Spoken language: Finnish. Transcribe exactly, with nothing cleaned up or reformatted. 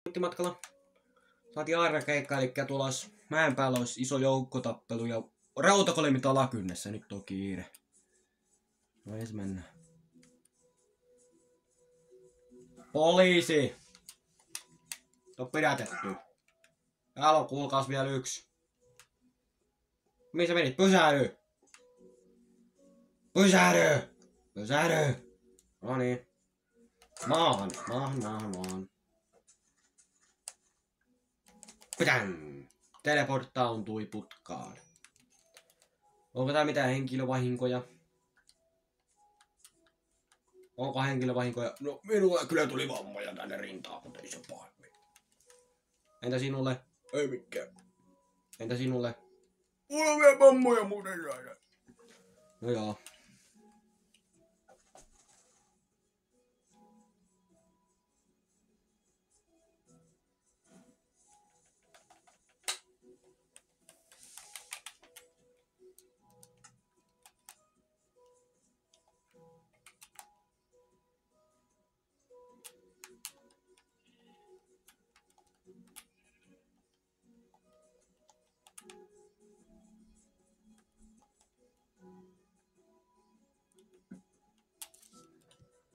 matkalla. Saatiin airakeikka, eli tulos mäen päällä olisi iso joukkotappelu ja rautakolimit alakynnessä. Nyt on kiire. No ees mennä. Poliisi! On pidätetty. Täällä on kuulkaas vielä yksi. Mihin sä menit? Pysähdy! Pysähdy! Pysähdy! No niin. Maahan, maahan, maahan, maahan. Pitän! Teleporttauntui putkaan. Onko tää mitään henkilövahinkoja? Onko henkilövahinkoja? No minulle kyllä tuli vammoja tänne rintaan, mutta ei se pahemmin. Entä sinulle? Ei mikään. Entä sinulle? Mulla on vielä vammoja muuten saada. No joo.